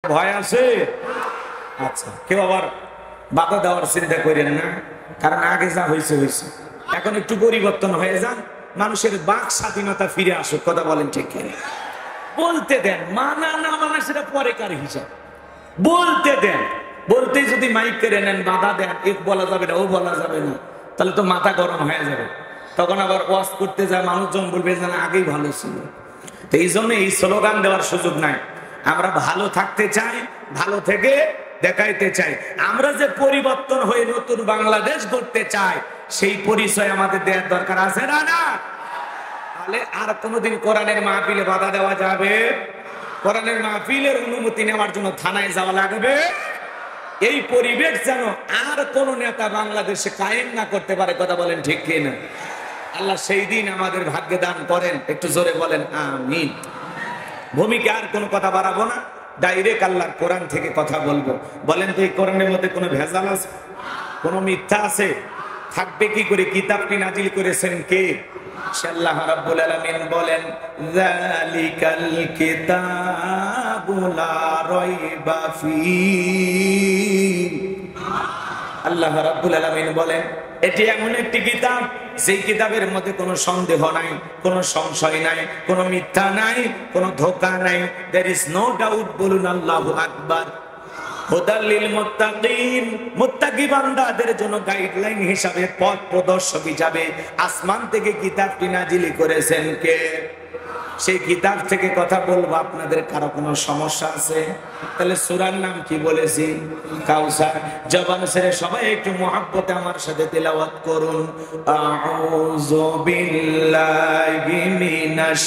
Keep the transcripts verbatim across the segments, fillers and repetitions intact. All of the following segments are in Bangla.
ভয় আছে? আচ্ছা, কেউ আবার বাধা দেওয়ার চিন্তা করেন না, কারণ আগে যা হয়েছে হয়েছে, এখন একটু পরিবর্তন হয়ে যান, মানুষের বাক স্বাধীনতা ফিরে আসুক। কথা বলেন ঠিক কিনা? বলতে দেন, মানা না মানা সেটা পরেকার হিসাব, বলতে দেন। বলতেই যদি মাইক কেড়ে নেন, বাধা দেন, এক বলা যাবে না, ও বলা যাবে না, তাহলে তো মাথা গরম হয়ে যাবে। তখন আবার ওয়াজ করতে যায়, মানুষজন বলবে যেন আগেই ভালো ছিল। তো এই জন্য এই স্লোগান দেওয়ার সুযোগ নাই। আমরা ভালো থাকতে চাই, ভালো থেকে দেখাইতে চাই। আমরা যে পরিবর্তন হয়ে নতুন বাংলাদেশ গড়তে চাই, সেই পরিচয় আমাদের দেওয়ার দরকার আছে না? না তাহলে আর কোনোদিন কোরআনের মাহফিলে বাধা দেওয়া যাবে? কোরআনের মাহফিলের অনুমতি নেওয়ার জন্য থানায় যাওয়া লাগবে? এই পরিবেশ যেন আর কোন নেতা বাংলাদেশে কায়েম না করতে পারে। কথা বলেন ঠিক কিনা? আল্লাহ সেই দিন আমাদের ভাগ্যে দান করেন। একটু জোরে বলেন আমিন। ভূমিকা আর কোনো কথা বাড়াবো না, ডাইরেক্ট আল্লাহর কোরআন থেকে কথা বলবো। বলেন তো এই কোরআনের মধ্যে কোনো ভেজাল আছে? কোনো মিথ্যা আছে? থাকবে কি করে? কিতাবটি নাজিল করেছেন কে? আল্লাহ রাব্বুল আলামিন বলেন, যালিকাল কিতাবু লা রাইবা ফীহি। আল্লাহ রাব্বুল আলামিন বলেন, এটি এমন একটি কিতাব, যেই কিতাবের মধ্যে কোনো সন্দেহ নাই, কোনো সংশয় নাই, কোনো মিথ্যা নাই, কোনো ধোঁকা নাই। There is no doubt. বলুন আল্লাহু আকবার। হুদাল লিল মুত্তাকিন, মুত্তাকি বান্দাদের জন্য গাইডলাইন হিসাবে, পথ প্রদর্শক হিসাবে আসমান থেকে কিতাবটি নাজিল করেছেন কে? সেই কিতাব থেকে কথা বলবো। আপনাদের কারো কোনো সমস্যা আছে? তাহলে সূরার নাম কি বলেছি? কাউসার। জবান ছেড়ে সবাই একটু মুহাব্বতে আমার সাথে তেলাওয়াত করুন। আউযু বিল্লাহি মিনাশ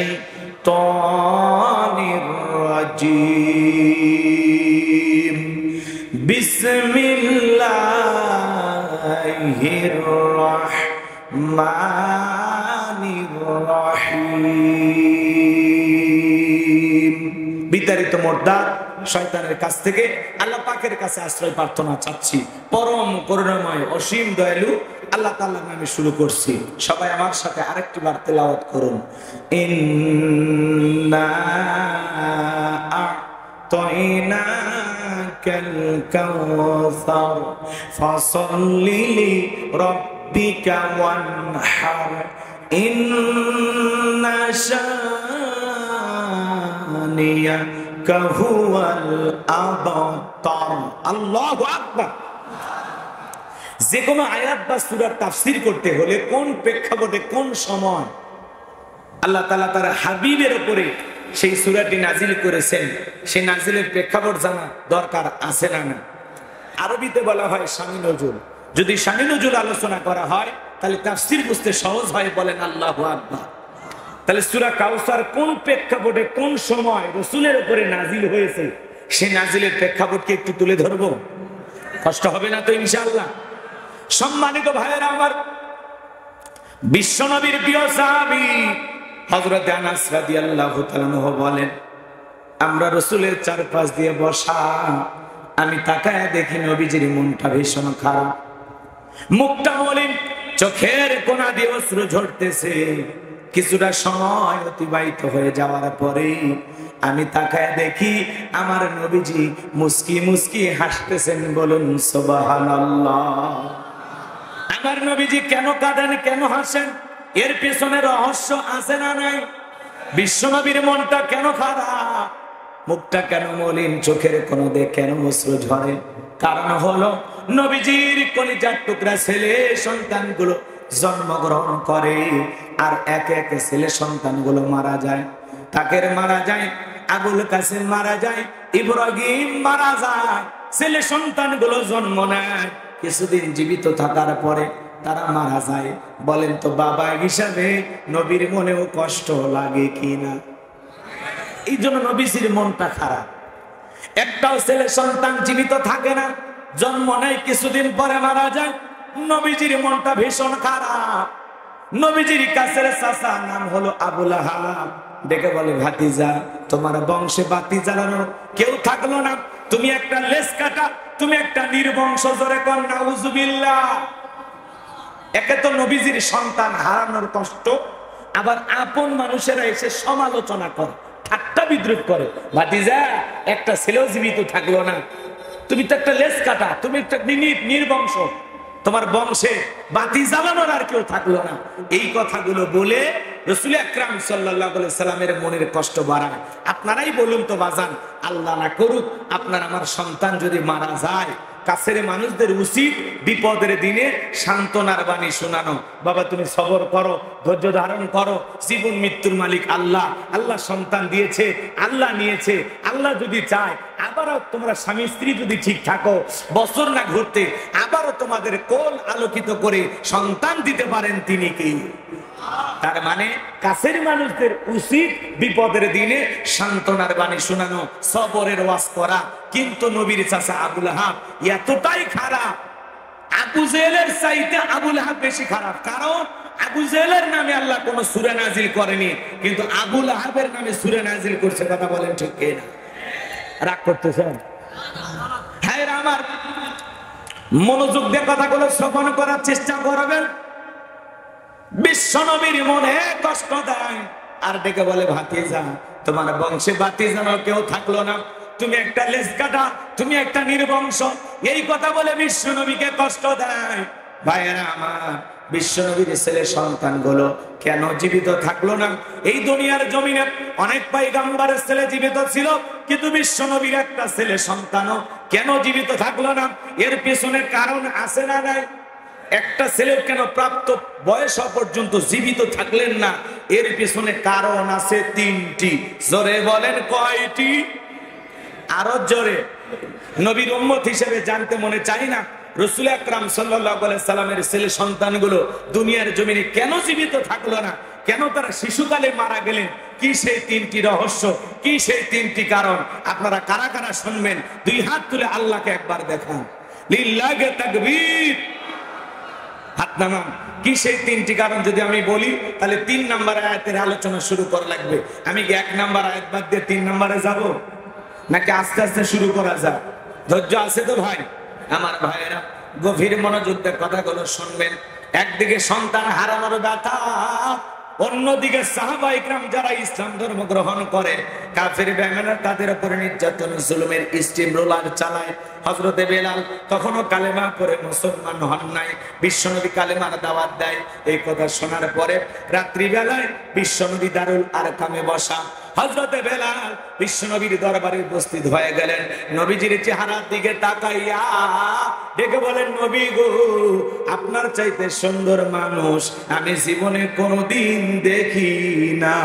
শাইতানির রাজীম। বিসমিল্লাহির রাহমানির রহিম। বিতাড়িত মোর্দার শয়তানের কাছ থেকে আল্লাহ পাকের কাছে আশ্রয় প্রার্থনা চাচ্ছি। পরম করুণাময় অসীম দয়ালু আল্লাহ তাআলার নামে শুরু করছি। সবাই আমার সাথে আরেকটি বার তেলাওয়াত করুন। ইন্না আ'তাইনাকাল কাউসার ফাসাল্লি লিরাব্বিকা ওয়ানহার ইন্না শানিয়াকা হুয়াল আবতার। আল্লাহু আকবার। যে কোনো আয়াত বা সূরার তাফসীর করতে হলে কোন প্রেক্ষাপটে, কোন সময় আল্লাহ তাআলা তার হাবিবের উপরে সেই সূরাটি নাজিল করেছেন, সেই নাজিলের প্রেক্ষাপট জানা দরকার আছে না? না। আরবিতে বলা হয় শানি নজুল। যদি শানি নজুল আলোচনা করা হয় তাহলে তাফসীর বুঝতে সহজ হয়। বলেন আল্লাহু আকবার। তাহলে সূরা কাউসার কোন প্রেক্ষাপটে, কোন সময় রাসূলের উপরে নাজিল হয়েছে, সেই নাজিলের প্রেক্ষাপটকে একটু তুলে ধরবো। কষ্ট হবে না তো ইনশাআল্লাহ? সম্মানিত ভাইয়েরা আমার, বিশ্বনবীর প্রিয় সাহাবী হযরত আনাস রাদিয়াল্লাহু তাআলা আনহু বলেন, আমরা রাসূলের চারপাশ দিয়ে বসা, আমি তাকায় দেখি নবীজির মনটা ভীষণ খারাপ, মুখটা মলিন, চোখের কোণা দিয়ে অশ্রু ঝরতেছে। কিছুটা সময় অতিবাহিত হয়ে যাওয়ার পরে আমি তাকায় দেখি আমার নবীজি মুস্কি মুস্কি হাসতেছেন। বলুন সুবহানাল্লাহ। আমার নবীজি কেন কাঁদেন, কেন হাসেন? এর পেছনে রহস্য আছে না নাই? বিশ্বনবীর মনটা কেন খারাপ, মুখটা কেন মলিন, চোখের কোণা দিয়ে কেন অশ্রু ঝরে? কারণ হলো নবীজির কলিজার টুকরা ছেলে সন্তানগুলো জন্মগ্রহণ করে, আর একে একে ছেলে সন্তানগুলো মারা যায়। তাকের মারা যায়, আবুল কাসেম মারা যায়, ইব্রাহিম মারা যায়। ছেলে সন্তানগুলো জন্ম নেয়, কিছুদিন জীবিত থাকার পরে তারা মারা যায়। বলেন তো বাবা হিসাবে নবীর মনেও কষ্ট লাগে কিনা? এই জন্য নবীজির মনটা খারাপ। একটাও ছেলে সন্তান জীবিত থাকে না, জন্ম নেয়, কিছুদিন পরে মারা যায়। নবীজির মনটা ভীষণ খারাপ। নবীজির কাছের চাচা নাম হলো আবু লাহাব, ডেকে বলে, ভাতিজা, তোমার বংশে বাতি জ্বালানো কেউ থাকলো না, তুমি একটা লেজ কাটা, তুমি একটা নির্বংশ। জোরে কর নাউজুবিল্লাহ। একে তো নবীজির সন্তান হারানোর কষ্ট, আবার আপন মানুষেরা এসে সমালোচনা করে, ঠাট্টা বিদ্রুপ করে, ভাতিজা একটা ছেলেও জীবিত থাকলো না, তুমি তো একটা লেজ কাটা, তুমি একটা নির্বংশ, তোমার বংশে বাতি জ্বালানোর আর কেউ থাকলো না। এই কথাগুলো বলে রাসূল আকরাম সাল্লাল্লাহু আলাইহি সাল্লামের মনের কষ্ট বাড়ায়। আপনারাই বলুন তো বাজান, আল্লাহ না করুক আপনার আমার সন্তান যদি মারা যায়, কাছের মানুষদের উচিত বিপদের দিনে সান্ত্বনার বাণী শোনানো। বাবা তুমি সবর করো, ধৈর্য ধারণ করো, জীবন মৃত্যুর মালিক আল্লাহ, আল্লাহ সন্তান দিয়েছে, আল্লাহ নিয়েছে, আল্লাহ যদি চায় আবারও তোমরা স্বামী স্ত্রী যদি ঠিক থাকো, বছর না ঘুরতে আবারও তোমাদের কোল আলোকিত করে সন্তান দিতে পারেন তিনি কি? তার মানে কাছের মানুষদের উচিত বিপদের দিনে সান্ত্বনার বাণী শোনানো, সবরের ওয়াজ করা। কিন্তু নবীর চাচা আবু লাহাব এতটাই খারাপ, আবু জেহেলের চাইতে আবু লাহাব বেশি খারাপ। কারণ আবু জেহেলের নামে আল্লাহ কোন সূরা নাজিল করেনি, কিন্তু আবু লাহাবের নামে সূরা নাজিল করছে। কথা বলেন ঠিক কিনা? রাগ করতেছেন? হ্যাঁ, আমার মনোযোগ দিয়ে কথাগুলো শ্রবণ করার চেষ্টা করবেন। বিশ্ব নবীর মনে কষ্ট দেয় আর ডেকে বলে, ভাতিজা তোমার বংশে ভাতিজানো কেউ থাকলো না, তুমি একটা লেজ কাটা, তুমি একটা নির্বংশ। এই কথা বলে বিশ্ব নবীকে কষ্ট দেয়। ভাইয়েরা আমার, বিশ্ব নবীর ছেলে সন্তান গুলো কেন জীবিত থাকলো না? এই দুনিয়ার জমিনে অনেক পয়গম্বরের ছেলে জীবিত ছিল, কিন্তু বিশ্ব নবীর একটা ছেলে সন্তানও কেন জীবিত থাকলো না? এর পেছনে কারণ আছে না নাই? একটা ছেলেও কেন প্রাপ্ত বয়স পর্যন্ত জীবিত থাকলেন না? এর পেছনে কারণ আছে তিনটি। জোরে বলেন কয়টি? আরো জোরে। নবীর উম্মত হিসেবে জানতে মনে চাই না রাসূল আকরাম সাল্লাল্লাহু আলাইহি সাল্লামের ছেলে সন্তানগুলো দুনিয়ার জমিনে কেন জীবিত থাকলো না? কেন তারা শিশুকালে মারা গেলেন? কি সেই তিনটি রহস্য, কি সেই তিনটি কারণ? আপনারা কারা কারা শুনবেন দুই হাত তুলে আল্লাহকে একবার দেখান। লিল্লাহি তাকবীর। হাত নামান। কি সেই তিনটি কারণ যদি আমি বলি, তাহলে তিন নাম্বার আয়াতের আলোচনা শুরু করা লাগবে। আমি কি এক নাম্বার আয়াত বাদ দিয়ে তিন নাম্বারে যাব, নাকি আস্তে আস্তে শুরু করা যায়? ধৈর্য আছে তো ভাই? আমার ভাইয়েরা গভীর মনোযোগ দিয়ে কথাগুলো শুনবেন। একদিকে সন্তান হারানোর ব্যথা, অন্যদিকে সাহাবা ইকরাম যারা ইসলাম ধর্ম গ্রহণ করে, কাফের বেঈমানরা তাদের উপরে নির্যাতন জুলুমের স্টিম রোলার চালায়। হযরতে বেলাল তখনও কালেমা পড়ে মুসলমান হন নাই, বিশ্বনবী কালেমার দাওয়াত দেয়। এই কথা শোনার পরে রাত্রিবেলায় বিশ্বনবী দারুল আরকামে বসা। হযরতে বেলাল বিশ্বনবীর দরবারে উপস্থিত হয়ে গেলেন। নবীজির চেহারার দিকে তাকাইয়া ডেকে বলেন, নবী গো, আপনার চাইতে সুন্দর মানুষ আমি জীবনে কোনোদিন দেখি না।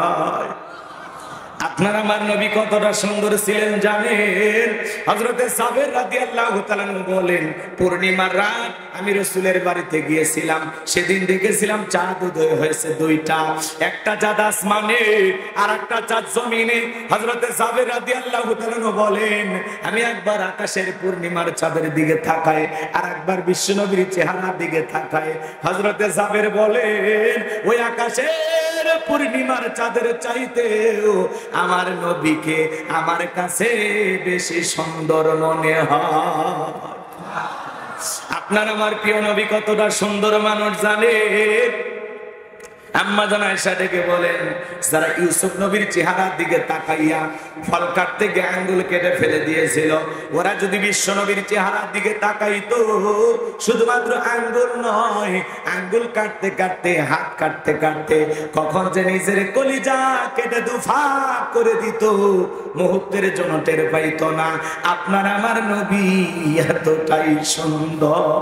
আপনার আমার নবী কতটা সুন্দর ছিলেন জানেন? হযরতে সাবের রাদিয়াল্লাহু তাআলা বলেন, পূর্ণিমার রাত আমি রাসূলের বাড়িতে গিয়েছিলাম, সেদিন দেখেছিলাম চাঁদ উদয় হয়েছে দুইটা, একটা চাঁদ আসমানে আর একটা চাঁদ জমিনে। হযরতে সাবের রাদিয়াল্লাহু তাআলা বলেন, আমি একবার আকাশের পূর্ণিমার চাঁদের দিকে তাকাই আর একবার বিশ্বনবীর চেহারার দিকে তাকাই। হযরতে সাবের বলেন, ওই আকাশের পূর্ণিমার চাঁদের চাইতেও আমার নবীকে আমার কাছে বেশি সুন্দর মনে হয়। আপনার আমার প্রিয় নবী কতটা সুন্দর মানুষ জানে? আম্মা জান আয়েশা ডেকে বলেন, যারা ইউসুফ নবীর চেহারার দিকে তাকাইয়া ফল কাটতে গিয়ে আঙ্গুল কেটে ফেলে দিয়েছিল, ওরা যদি বিশ্ব নবীর চেহারার দিকে তাকাইতো, শুধুমাত্র আঙ্গুল নয়, আঙ্গুল কাটতে কাটতে হাত কাটতে কাটতে কখন যে নিজের কলিজা কেটে দুফাক করে দিত, মুহূর্তের জন্য টের পাইতো না। আপনার আমার নবী এতটাই সুন্দর।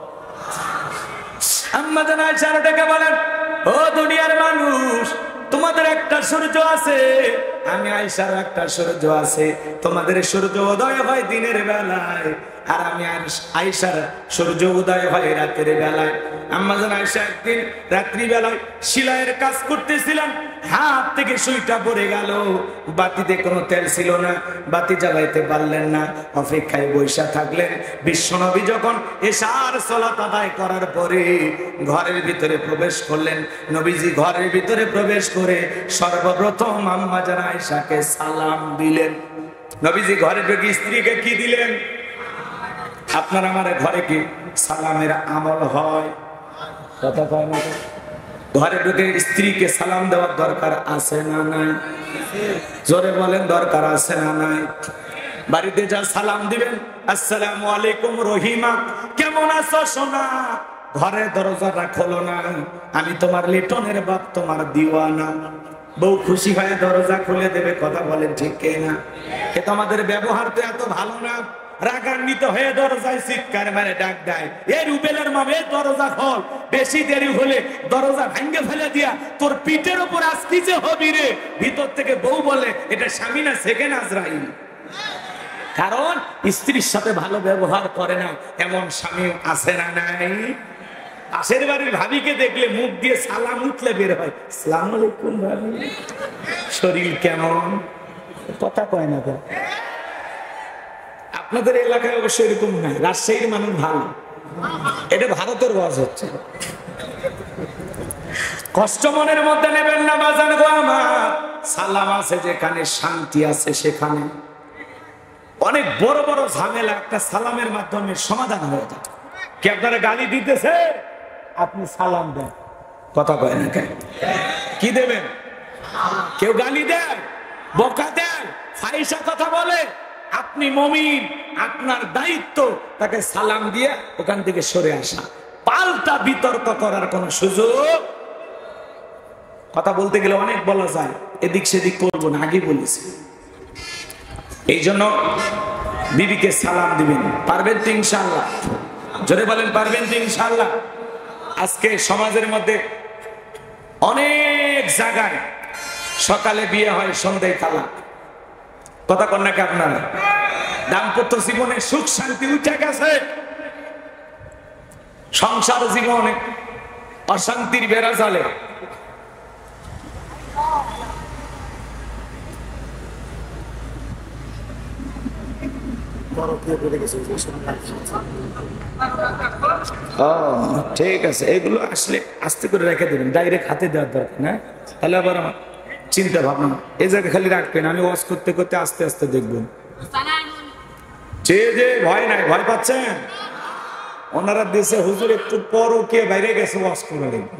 আম্মা জান আয়েশা ডেকে বলেন, ও দুনিয়ার মানুষ, তোমাদের একটা সূর্য আছে, আমি আয়েশার একটা সূর্য আছে। তোমাদের সূর্য উদয় হয় দিনের বেলায়, আর আমি আয়েশার সূর্য উদয় হয় রাতের বেলায়। আম্মা জান আয়েশা একদিন রাত্রি বেলায় সেলাইয়ের কাজ করতেছিলেন, হাত থেকে সুইটা পড়ে গেল। বাতিতে কোনো তেল ছিল না, বাতি জ্বালাইতে পারলেন না, অপেক্ষায় বৈশা থাকলেন। বিশ্বনবী যখন এশার সালাত আদায় করার পরে ঘরের ভিতরে প্রবেশ করলেন, নবীজি ঘরের ভিতরে প্রবেশ করে সর্বপ্রথম আম্মা জান আয়েশাকে সালাম দিলেন। নবীজি ঘরে ঢুকে স্ত্রীকে কি দিলেন? আপনার আমার ঘরে কি সালামের আমল হয়? কথা কয় না? ঘরে ঢুকে স্ত্রীকে সালাম দেওয়ার দরকার আছে না নাই? জোরে বলেন, দরকার আছে না নাই? বাড়িতে যা সালাম দিবেন, আসসালামু আলাইকুম রহিমা, কেমন আছো সোনা? ঘরে দরজাটা খোলো না, আমি তোমার লিটনের বাপ, তোমার দিওয়ানা। বউ খুশি হয়ে দরজা খুলে দেবে। কথা বলেন ঠিক কিনা? এ তো আমাদের ব্যবহার তো এত ভালো না। রাগান্বিত হয়ে দরজায় চিৎকার মারে ডাক দেয়, এই রুবেলের মামে দরজা খোল, বেশি দেরি হলে দরজা ভেঙে ফেলে দিয়া তোর পিঠের উপর আজকে যে হবি রে। ভিতর থেকে বউ বলে, এটা স্বামী না সেকেন্ড আজরাইল। কারণ স্ত্রীর সাথে ভালো ব্যবহার করে না এমন স্বামী আছে না নাই? পাশের বাড়ির ভাবিকে দেখলে মুখ দিয়ে সালাম উঠলে বের হয়, সালাম আলাইকুম ভাবি, শরীর কেমন? কথা কয় না তো। আপনাদের এলাকায় অবশ্য এরকম নাই, রাজশাহীর মানুষ ভালো। এটা ভারতের ওয়াজ হচ্ছে। কষ্ট মনের মধ্যে নেবেন না বাজান গো আমার। সালাম আছে যেখানে, শান্তি আছে সেখানে। অনেক বড় বড় ঝামেলা একটা সালামের মাধ্যমে সমাধান হয়ে যায়। কি আপনারা গালি দিতেছে, আপনি সালাম দেন। কথা কয় না কেন? কি দেবেন? কেউ গালি দেন, বকা দেন, ফাহিশা কথা বলে, আপনি মুমিন, আপনার দায়িত্ব তাকে সালাম দিয়ে ওখান থেকে সরে আসা। পাল্টা বিতর্ক করার কোন সুযোগ। কথা বলতে গেলে অনেক বলা যায়, এদিক সেদিক করবো না, আগে বলেছি। এই জন্য বিবিকে সালাম দিবেন। পারবেন তো ইনশাআল্লাহ? জোরে বলেন, পারবেন তো ইনশাআল্লাহ? আজকে সমাজের মধ্যে অনেক জায়গায় সকালে বিয়ে হয়, সন্ধ্যায় তালাক। কথা কন নাকি আপনারা? দাম্পত্য জীবনে সুখ শান্তি উঠে গেছে, সংসার জীবনে অশান্তির বেড়া চলে। ঠিক আছে, এগুলো আসলে আস্তে করে রেখে দেবেন, ডাইরেক্ট হাতে দেওয়ার দরকার না, তাহলে আবার আমার চিন্তা ভাবনা। এই জায়গায় খালি রাখবেন, আমি ওয়াজ করতে করতে আস্তে আস্তে দেখবেন। যে যে ভয় নাই, ভয় পাচ্ছেন? ওনারা দেশে হুজুর একটু পরও কে বাইরে গেছে, ওয়াজ করা লাগবে,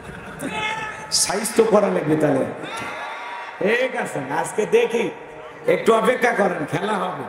সাইজ তো করা লাগবে। তাহলে ঠিক আছে, আজকে দেখি, একটু অপেক্ষা করেন, খেলা হবে।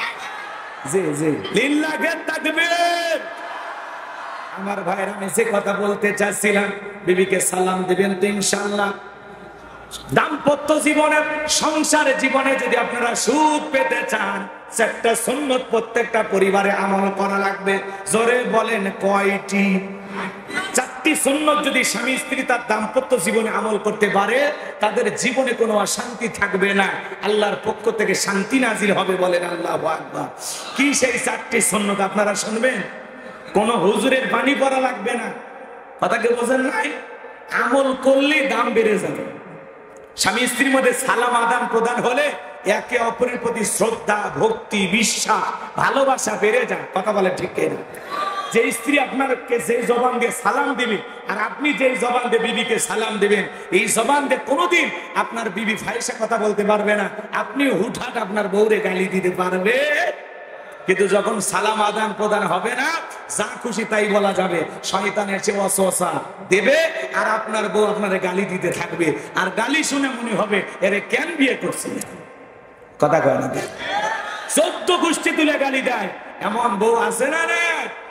জি জি, লিল্লাহে তাকবীর। আমার ভাইয়ের, আমি যে কথা বলতে চাচ্ছিলাম, বিবিকে সালাম দিবেন তো ইনশাআল্লাহ। দাম্পত্য জীবনে, সংসার জীবনে যদি আপনারা সুখ পেতে চান, চারটা সুন্নত প্রত্যেকটা পরিবারে আমল করা লাগবে। জোরে বলেন কয়টি? চারটি সুন্নত যদি স্বামী স্ত্রী তার দাম্পত্য জীবনে আমল করতে পারে, তাদের জীবনে কোনো অশান্তি থাকবে না, আল্লাহর পক্ষ থেকে শান্তি নাজিল হবে। বলেন আল্লাহু আকবার। কি সেই চারটি সুন্নত আপনারা শুনবেন? কোন হুজুরের বাণী পড়া লাগবে না। কথা কি বোঝেন নাই? আমল করলে দাম বেড়ে যাবে। স্বামী স্ত্রীর মধ্যে সালাম আদান প্রদান হলে একে অপরের প্রতি শ্রদ্ধা, ভক্তি, বিশ্বাস, ভালোবাসা বেড়ে যায়। কথা বলে ঠিক কিনা? যে স্ত্রী আপনাকে যে জবান দিয়ে সালাম দিবে, আর আপনি যে জবান দিয়ে বিবিকে সালাম দিবেন, এই জবান দিয়ে কোনোদিন আপনার বিবি ফাহিশা কথা বলতে পারবে না, আপনি হুটহাট আপনার বউরে গালি দিতে পারবে। কিন্তু যখন সালাম আদান প্রদান হবে না, যা খুশি তাই বলা যাবে, শয়তানের চেয়ে ওয়াসওয়াসা দেবে, আর আপনার বউ আপনারে গালি দিতে থাকবে, আর গালি শুনে মনে হবে এরে কেন বিয়ে করছে। কথা কয় না? চোদ্দ গোষ্ঠী তুলে গালি দেয়, এমন বউ আছে না রে?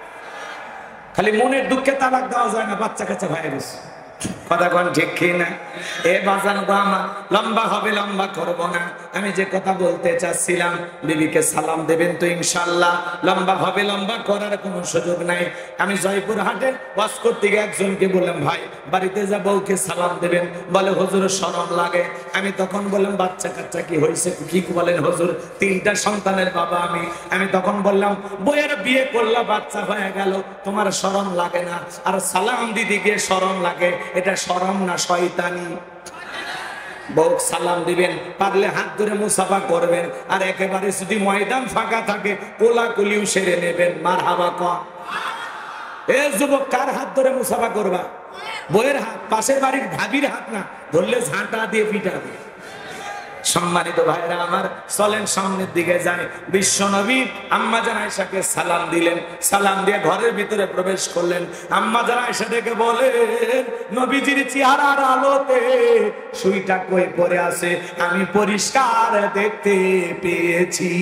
খালি মনের দুঃখে তালাক দেওয়া যায় না, বাচ্চা কাচ্চা হয়ে গেছে। কথা কন ঠিক কিনা? এ বাজান গো আমার, লম্বা হবে, লম্বা করবো না। আমি যে কথা বলতে চাচ্ছিলাম, বিবিকে সালাম দেবেন তো ইনশাআল্লাহ। লম্বা হবে, লম্বা করার কোনো সুযোগ নাই। আমি জয়পুর হাটে ওয়াজ করতে গিয়ে একজনকে বললাম, ভাই বাড়িতে যা বউকে সালাম দেবেন, বলে হুজুর শরম লাগে। আমি তখন বললাম, বাচ্চা কাচ্চা কি হয়েছে? কি বলেন হুজুর? তিনটা সন্তানের বাবা আমি। আমি তখন বললাম, বইয়ের বিয়ে করলা, বাচ্চা হয়ে গেল, তোমার শরম লাগে না? আর সালাম দিদি গিয়ে শরম লাগে, এটা শরম না শয়তানি? বউ সালাম দিবেন, পারলে হাত ধরে মুসাফা করবেন, আর একেবারে যদি ময়দান ফাঁকা থাকে কোলাকুলিও সেরে নেবেন। মারহাবা কন। এ যুবক, কার হাত ধরে মুসাফা করবা? বউয়ের হাত, পাশের বাড়ির ভাবির হাত না, ধরলে ঝাঁটা দিয়ে পিটাবে। সম্মানিত ভাইরা আমার, চলেন সামনের দিকে যাই। বিশ্ব নবী আম্মা জান আয়েশাকে সালাম দিলেন, সালাম দিয়ে ঘরের ভিতরে প্রবেশ করলেন। আম্মা জান আয়েশা দেখে বলেন, নবীজির চেহারার আলোতে সুইটা কই পড়ে আছে আমি পরিষ্কার দেখতে পেয়েছি।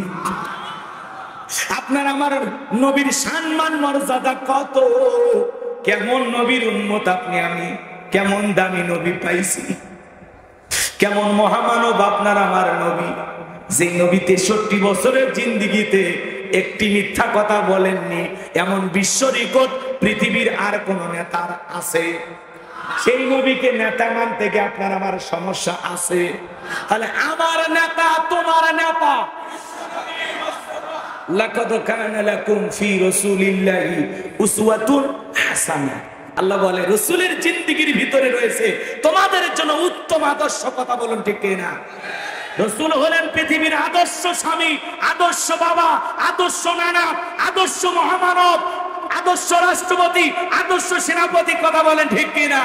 আপনার আমার নবীর সম্মান মর্যাদা কত, কেমন নবীর উম্মত আপনি আমি, কেমন দামি নবী পাইছি, কেমন মহামানব আপনার আমার নবী। যে নবী তেষট্টি বছরের জিন্দিগিতে একটি মিথ্যা কথা বলেননি, এমন বিশ্ব রেকর্ড পৃথিবীর আর কোন নেতার আছে? সেই নবীকে নেতা মানতে গিয়ে আপনার আমার সমস্যা আছে। তাহলে আমার নেতা তোমার নেতা। লাকাদ কানা লাকুম ফি রাসূলিল্লাহি উসওয়াতুন হাসানাহ। আল্লাহ বলে রাসূলের জিন্দেগির ভিতরে রয়েছে তোমাদের জন্য উত্তম আদর্শ। কথা বলুন ঠিক কিনা? রাসূল হলেন পৃথিবীর আদর্শ স্বামী, আদর্শ বাবা, আদর্শ নানা, আদর্শ মহামানব, আদর্শ রাষ্ট্রপতি, আদর্শ সেনাপতি। কথা বলেন ঠিক কিনা?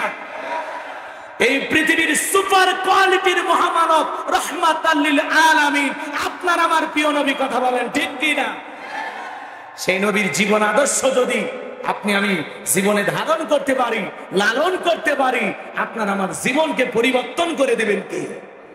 এই পৃথিবীর সুপার কোয়ালিটির মহামানব, রাহমাতাল লিল আলামিন আপনার আমার প্রিয় নবী। কথা বলেন ঠিক কিনা? সেই নবীর জীবন আদর্শ যদি আপনি আমি জীবনে ধারণ করতে পারি, লালন করতে পারি, আপনার আমার জীবনকে পরিবর্তন করে দেবেন কে?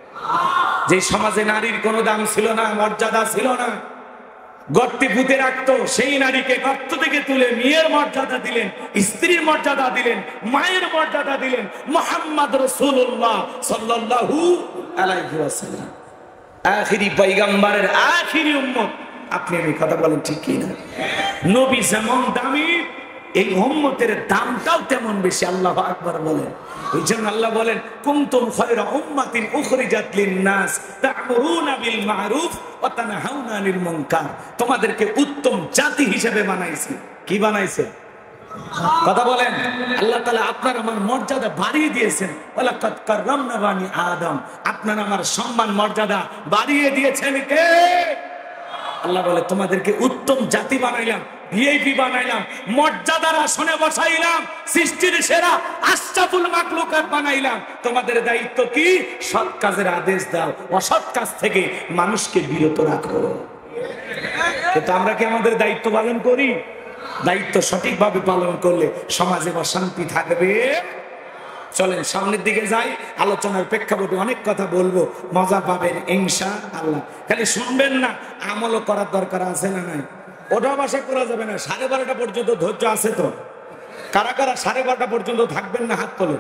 যে সমাজে নারীর কোনো দাম ছিল না, মর্যাদা ছিল না, গর্তে পুঁতে রাখতো, সেই নারীকে গর্ত থেকে তুলে মেয়ের মর্যাদা দিলেন, স্ত্রীর মর্যাদা দিলেন, মায়ের মর্যাদা দিলেন। মুহাম্মদ রাসূলুল্লাহ সাল্লাল্লাহু আলাইহি ওয়াসাল্লাম আখিরি পয়গম্বরের আখিরি উম্মত। আপনি আমি কথা বলেন ঠিক কি না? নবী যেমন দামি, এই উম্মতের দামটাও তেমন বেশি। আল্লাহু আকবার বলেন। এই জন্য আল্লাহ বলেন, কুনতুম খায়রা উম্মাতিন উখরিজাত লিন-নাস তা'মুরুনা বিল মা'রুফ ওয়া তানহাউনা আনিল মুনকার। তোমাদেরকে উত্তম জাতি হিসেবে বানাইছি। কি বানাইছে? কথা বলেন। আল্লাহ তাআলা আপনার আমার মর্যাদা বাড়িয়ে দিয়েছেন। ওয়ালাকাদ কাররামনা বানি আদম। আপনার আমার সম্মান মর্যাদা বাড়িয়ে দিয়েছেন কে? আল্লাহ বলে, তোমাদেরকে উত্তম জাতি বানাইলাম, ভিআইপি বানাইলাম, মর্যাদার আসনে বসাইলাম, সৃষ্টির সেরা আশরাফুল মাখলুকাত বানাইলাম। তোমাদের দায়িত্ব কি? সৎ কাজের আদেশ দাও, অসৎ কাজ থেকে মানুষকে বিরত রাখো। কিন্তু আমরা কি আমাদের দায়িত্ব পালন করি? দায়িত্ব সঠিকভাবে পালন করলে সমাজে অশান্তি থাকবে। চলেন সামনের দিকে যাই। আলোচনার প্রেক্ষাপটে অনেক কথা বলবো, মজা পাবেন ইনশাআল্লাহ। খালি শুনবেন না, আমলও করার দরকার আছে না নাই? ওটা বাসা করা যাবে না। সাড়ে বারোটা পর্যন্ত ধৈর্য আছে তো? কারা কারা সাড়ে বারোটা পর্যন্ত থাকবেন না? হাত তোলেন।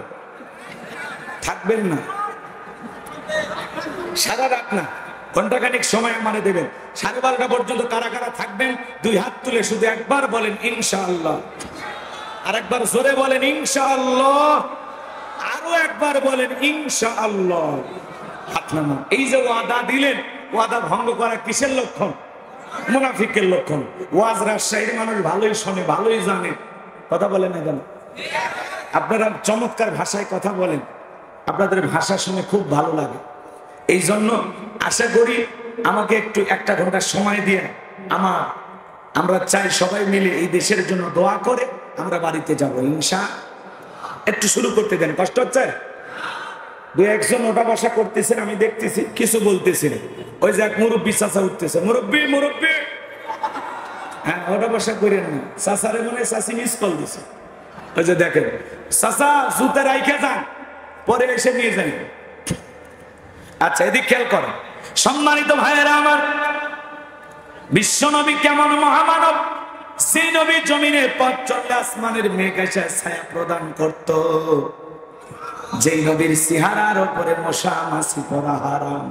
থাকবেন না? সারা রাত না, ঘন্টাখানিক সময় আমারে দেবেন। সাড়ে বারোটা পর্যন্ত কারা কারা থাকবেন? দুই হাত তুলে শুধু একবার বলেন ইনশাআল্লাহ। আর একবার জোরে বলেন ইনশাআল্লাহ। আরো একবার বলেন ইনশাআল্লাহ। হাত নামান। এই যে ওয়াদা দিলেন, ওয়াদা ভঙ্গ করা কিসের লক্ষণ? মুনাফিকের লক্ষণ। ওয়াজ রাজশাহীর মানুষ ভালোই শোনে, ভালোই জানে। কথা বলেন না কেন? আপনারা চমৎকার ভাষায় কথা বলেন, আপনাদের ভাষা শুনে খুব ভালো লাগে। এই জন্য আশা করি আমাকে একটু একটা ঘন্টা সময় দিয়ে আমার আমরা চাই সবাই মিলে এই দেশের জন্য দোয়া করে আমরা বাড়িতে যাব ইনশাআল্লাহ। একটু শুরু করতে দেন। কষ্ট হচ্ছে? দু একজন ওটা বসা করতেছেন, আমি দেখতেছি, কিছু বলতেছেন। ওই যে এক মুরব্বী চাচা উঠতেছে, মুরব্বী মুরব্বী। হ্যাঁ, ওটা বসা করেন না। চাচারে মনে চাচি মিস কল দিছে। ওই যে দেখেন, চাচা জুতা রাইখে যান, পরে এসে নিয়ে যাই। আচ্ছা, এদিক খেয়াল করেন। সম্মানিত ভাইয়েরা আমার, বিশ্ব নবী কেমন মহামানব! সেই নবী জমিনে পথ চললে আসমানের মেঘ এসে ছায়া প্রদান করত। যেই নবীর চেহারার উপরে মশা মাছি পড়া হারাম।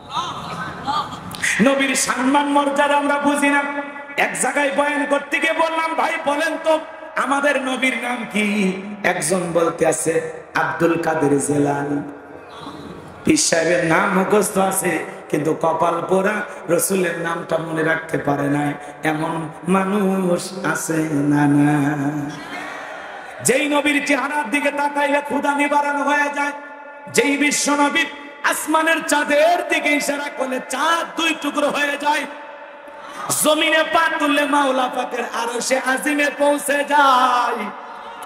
নবীর সম্মান মর্যাদা আমরা বুঝি না। এক জায়গায় বয়ান করতে গিয়ে বললাম, ভাই বলেন তো আমাদের নবীর নাম কি? একজন বলতে আছে আব্দুল কাদের জিলানী। পীর সাহেবের নাম মুখস্থ আছে, কিন্তু কপাল পোড়া রসুলের নামটা মনে রাখতে পারে না। এমন মানুষ আছে না না? যেই নবীর চেহারার দিকে তাকাইলে ক্ষুধা নিবারণ হয়ে যায়। যেই বিশ্ব নবী আসমানের চাঁদের দিকে ইশারা করলে চাঁদ দুই টুকরো হয়ে যায়। জমিনে পা তুললে মাওলা পাকের আরশে আজিমে পৌঁছে যায়।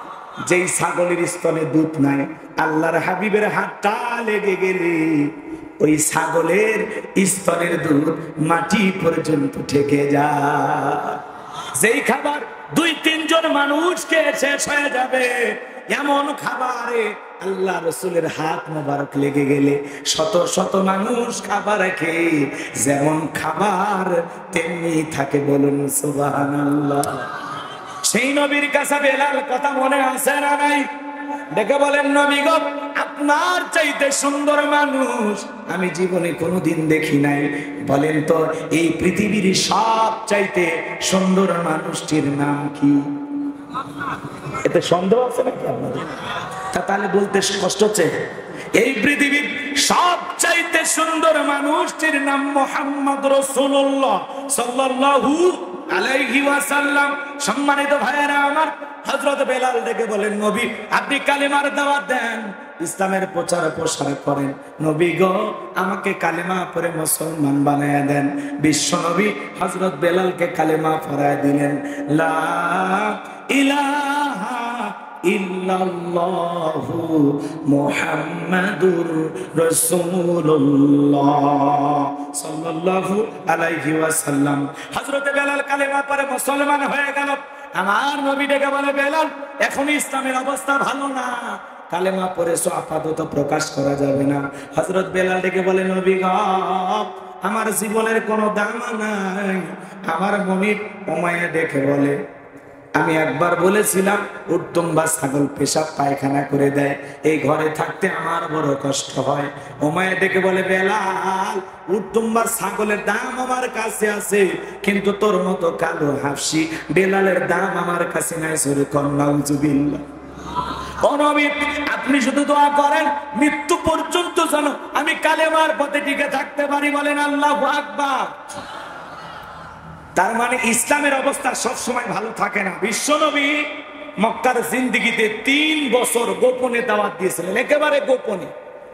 যেই ছাগলের স্তনে দুধ নাই, আল্লাহর হাবিবের হাতটা লেগে গেলে ওই ছাগলের স্তনের দুধ মাটি পর্যন্ত ঠেকে যায়। যেই খাবার দুই তিনজন মানুষকে শেষ হয়ে যাবে, এমন খাবারে আল্লাহ রসুলের হাত মোবারক লেগে গেলে শত শত মানুষ খাবার খেয়ে যেমন খাবার তেমনি থাকে। বলুন সুবহানাল্লাহ। সেই নবীর কাছে বেলাল কথা মনে আছে না নাই? দেখে বলেন, নবী গো, আপনার চাইতে সুন্দর মানুষ আমি জীবনে কোনোদিন দেখি নাই। বলেন তো এই পৃথিবীর সব চাইতে সুন্দর মানুষটির নাম কি? এতে সন্দেহ আছে নাকি আপনাদের? তাহলে বলতে কষ্ট হচ্ছে, এই পৃথিবীর সব চাইতে সুন্দর মানুষটির নাম মুহাম্মদ রাসূলুল্লাহ সাল্লাল্লাহু আলাইহি ওয়াসাল্লাম। সম্মানিত ভাইয়েরা আমার, হযরত বেলাল ডেকে বলেন, নবী আপনি কালেমার দাওয়াত দেন, ইসলামের প্রচার প্রসার করেন। নবী গো, আমাকে কালেমা পড়ে মুসলমান বানায়া দেন। বিশ্ব নবী হযরত বেলালকে কালেমা পড়ায় দিলেন। লা ইলাহা ইল্লাল্লাহু মুহাম্মাদুর রাসূলুল্লাহ সাল্লাল্লাহু আলাইহি ওয়াসাল্লাম। হযরত বেলাল কালেমা পড়ে মুসলমান হয়ে গেল। আমার নবী ডেকে বলে, বেলাল এখন ইসলামের অবস্থা ভালো না, কালেমা পড়েছো আপাতত প্রকাশ করা যাবে না। হযরত বেলাল ডেকে বলে, নবী গো, আমার জীবনের কোনো দাম নাই। আমার মনিব উমাইয়া ডেকে বলে, আমি একবার বলেছিলাম উত্তম বা ছাগল পেশাব পায়খানা করে দেয়, এই ঘরে থাকতে আমার বড় কষ্ট হয়। উমাইয়া ডেকে বলে, বেলাল উত্তম বা ছাগলের দাম আমার কাছে আছে, কিন্তু তোর মতো কালো হাফসি বেলালের দাম আমার কাছে নাই। সরে কন্নাউজুবিল্লাহ। ও নবী, আপনি শুধু দোয়া করেন মৃত্যু পর্যন্ত যেন আমি কালেমার পথে টিকে থাকতে পারি। বলেন আল্লাহু আকবার। তার মানে ইসলামের অবস্থা সব সময় ভালো থাকে না। বিশ্বনবী মক্কার জিন্দেগিতে তিন বছর গোপনে দাওয়াত দিয়েছিলেন, একেবারে গোপনে।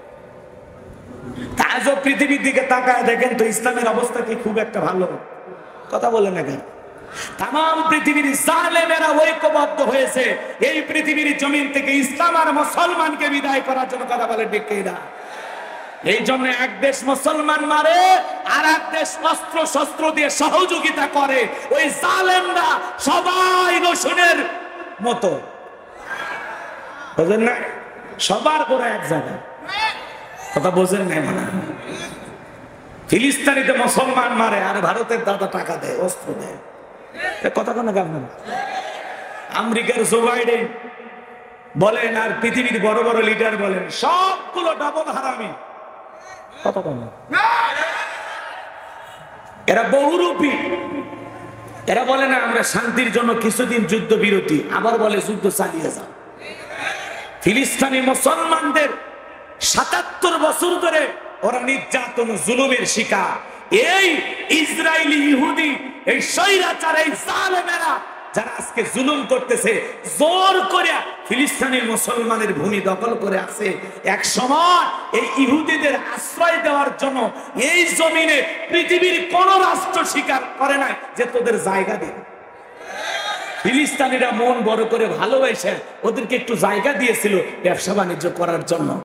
আজও পৃথিবীর দিকে তাকায় দেখেন তো ইসলামের অবস্থা কি খুব একটা ভালো? কথা বলেন না কেন? তাম পৃথিবীর জালেমেরা ঐক্যবদ্ধ হয়েছে এই পৃথিবীর জমিন থেকে ইসলাম আর মুসলমানকে বিদায় করার জন্য। কথা বলে ঠিক না? এই জন্য এক দেশ মুসলমান মারে আর এক দেশ অস্ত্র শস্ত্র দিয়ে সহযোগিতা করে। ওই জালেমরা সবাই রসুনের মতো, বুঝেন না? সবার করে এক জায়গায়। কথা বোঝেন না? মানে ফিলিস্তিনিতে মুসলমান মারে আর ভারতের দাদা টাকা দেয়, অস্ত্র দেয়। কথা কেন কেমন? আমেরিকার জো বাইডেন বলেন আর পৃথিবীর বড় বড় লিডার বলেন, সবগুলো ডাবল হারামি। কথা কেন? এরা বহুরূপী। এরা বলে না আমরা শান্তির জন্য কিছুদিন যুদ্ধ বিরতি, আবার বলে যুদ্ধ চালিয়ে যাও। ফিলিস্তিনি মুসলমানদের সাতাত্তর বছর ধরে ওরা নির্যাতন জুলুমের শিকার। এই ইসরায়েলি ইহুদি, এই স্বৈরাচার, এই জালেমেরা যারা আজকে জুলুম করতেছে, জোর করে ফিলিস্তিনি মুসলমানের ভূমি দখল করে আছে। এক সময় এই ইহুদিদের আশ্রয় দেওয়ার জন্য এই জমিনে পৃথিবীর কোন রাষ্ট্র স্বীকার করে না যে তোদের জায়গা দিন। ফিলিস্তিনিরা মন বড় করে ভালোবেসে ওদেরকে একটু জায়গা দিয়েছিল ব্যবসা বাণিজ্য করার জন্য।